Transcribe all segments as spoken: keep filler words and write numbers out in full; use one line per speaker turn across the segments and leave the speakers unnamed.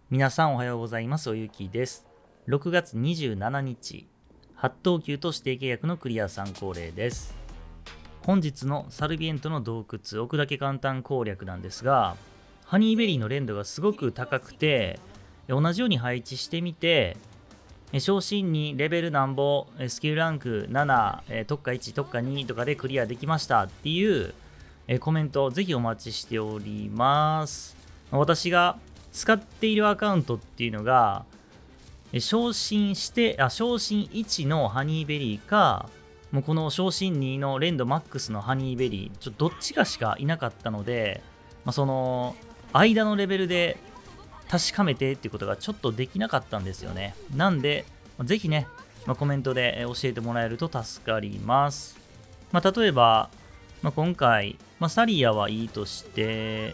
皆さんおはようございます。おゆきです。ろくがつにじゅうしちにち、はち等級と指定契約のクリア参考例です。本日のサルビエントの洞窟置くだけ簡単攻略なんですが、ハニーベリーの連度がすごく高くて、同じように配置してみて、昇進にレベルなんぼ、スキルランクなな、特化いち、特化にとかでクリアできましたっていうコメントをぜひお待ちしております。私が使っているアカウントっていうのが、昇進して、あ、昇進いちのハニーベリーか、もうこの昇進にの連度マックスのハニーベリー、ちょっとどっちかしかいなかったので、まあ、その間のレベルで確かめてっていうことがちょっとできなかったんですよね。なんで、ぜひね、まあ、コメントで教えてもらえると助かります。まあ、例えば、まあ、今回、まあ、サリアはいいとして、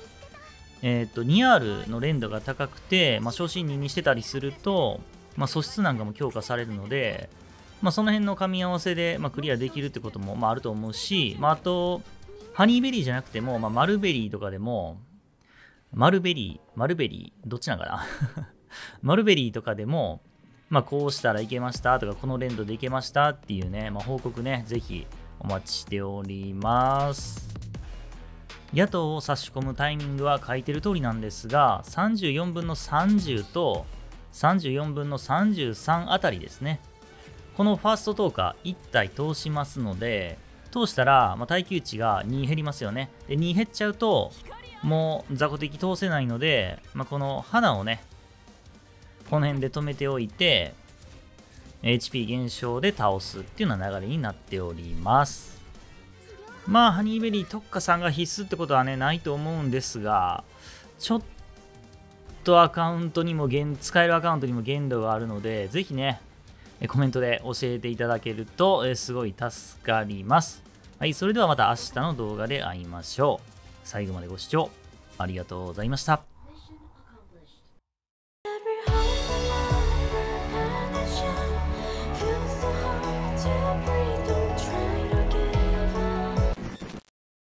えー、と にアール の連度が高くて、まあ、昇進ににしてたりすると、まあ、素質なんかも強化されるので、まあ、その辺の噛み合わせで、まあ、クリアできるってことも、まあ、あると思うし、まあ、あと、ハニーベリーじゃなくても、まあ、マルベリーとかでも、マルベリー、マルベリー、どっちなんかなマルベリーとかでも、まあ、こうしたらいけましたとか、この連動でいけましたっていうね、まあ、報告ね、ぜひお待ちしております。野党を差し込むタイミングは書いてる通りなんですが、さんじゅうよんぶんのさんじゅうとさんじゅうよんぶんのさんじゅうさんあたりですね。このファーストトーカーいち体通しますので、通したら、まあ、耐久値がに減りますよね。で、に減っちゃうと、もう雑魚敵通せないので、まあ、この花をね、この辺で止めておいて、エイチピー 減少で倒すっていうような流れになっております。まあ、ハニーベリー特化さんが必須ってことはね、ないと思うんですが、ちょっとアカウントにも限、使えるアカウントにも限度があるので、ぜひね、コメントで教えていただけると、すごい助かります。はい、それではまた明日の動画で会いましょう。最後までご視聴ありがとうございました。